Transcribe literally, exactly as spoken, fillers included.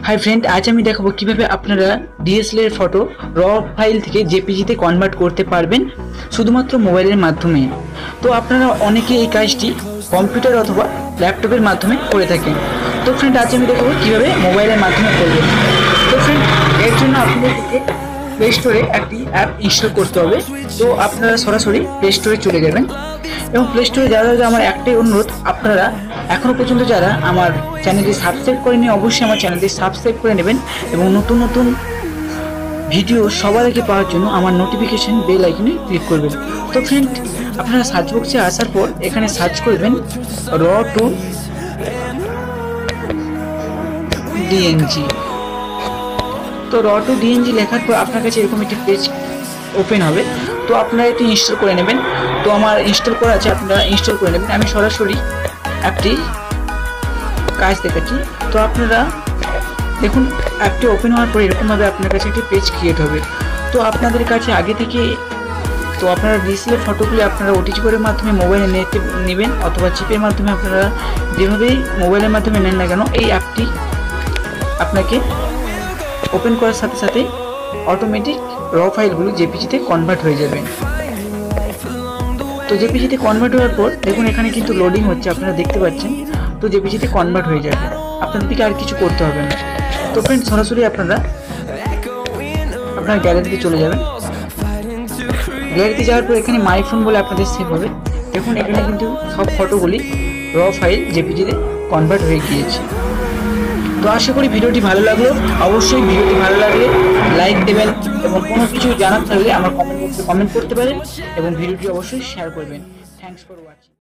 High friend, आज আমি দেখাবো কিভাবে আপনারা ডিএসএলআর ফটো র ফাইল থেকে জেপিজিতে কনভার্ট করতে পারবেন শুধুমাত্র মোবাইলের মাধ্যমে। তো আপনারা অনেকে এই কাজটি কম্পিউটার অথবা ল্যাপটপের মাধ্যমে করে থাকেন। তো ফ্রেন্ড, আজ আমি দেখাবো কিভাবে মোবাইলের মাধ্যমে করবেন। তো ফ্রেন্ড, এর জন্য আপনাদেরকে প্লে স্টোরে একটি অ্যাপ ইনস্টল করতে হবে। তো আপনারা সরাসরি প্লে স্টোরে চলে যাবেন এবং প্লে স্টোরে যাওয়ার আগে আমার একটাই অনুরোধ, আপনারা এখনও পর্যন্ত যারা আমার চ্যানেলটি সাবস্ক্রাইব করেনি অবশ্যই আমার চ্যানেলটি সাবস্ক্রাইব করে নেবেন এবং নতুন নতুন ভিডিও সবার আগে পাওয়ার জন্য আমার নোটিফিকেশন বেল আইকনে ক্লিক করবেন। তো ফ্রেন্ড, আপনারা সার্চ বক্সে আসার পর এখানে সার্চ করবেন র টু ডিএনজি। তো র টু ডিএনজি লেখার পর আপনার কাছে এরকম একটি পেজ ওপেন হবে। তো আপনারা এটি ইনস্টল করে নেবেন। তো আমার ইনস্টল করা আছে, আপনারা ইনস্টল করে নেবেন। আমি সরাসরি অ্যাপটি কাজ দেখাচ্ছি। তো আপনারা দেখুন, অ্যাপটি ওপেন হওয়ার পর এরকমভাবে আপনার কাছে একটি পেজ ক্রিয়েট হবে। তো আপনাদের কাছে আগে থেকে তো আপনারা ডিএসএলআর ফটোগুলি আপনারা ওটিজি কোডের মাধ্যমে মোবাইলে নিতে নেবেন অথবা চিপের মাধ্যমে আপনারা যেভাবেই মোবাইলের মাধ্যমে নেন না কেন, এই অ্যাপটি আপনাকে ওপেন করার সাথে সাথে অটোমেটিক র ফাইলগুলো জেপিজিতে কনভার্ট হয়ে যাবে। তো জেপিজিতে কনভার্ট হওয়ার পর দেখুন এখানে কিন্তু লোডিং হচ্ছে, আপনারা দেখতে পাচ্ছেন। তো জেপিজিতে কনভার্ট হয়ে যাবে, আপনাদেরকে আর কিছু করতে হবে না। তো ফ্রেন্ড, সরাসরি আপনারা আপনার গ্যালারিতে চলে যাবেন। গ্যালারিতে যাওয়ার পর এখানে মাই ফোন বলে আপনাদের সেভ হবে। দেখুন এখানে কিন্তু সব ফটোগুলি র ফাইল জেপিজিতে কনভার্ট হয়ে গিয়েছে। তো আশা করি ভিডিওটি ভালো লাগলো। অবশ্যই ভিডিওটি ভালো লাগলে লাইক দেবেন এবং কোনো কিছু জানার থাকলে আমার কমেন্ট বক্সে কমেন্ট করতে পারেন এবং ভিডিওটি অবশ্যই শেয়ার করবেন। Thanks for watching.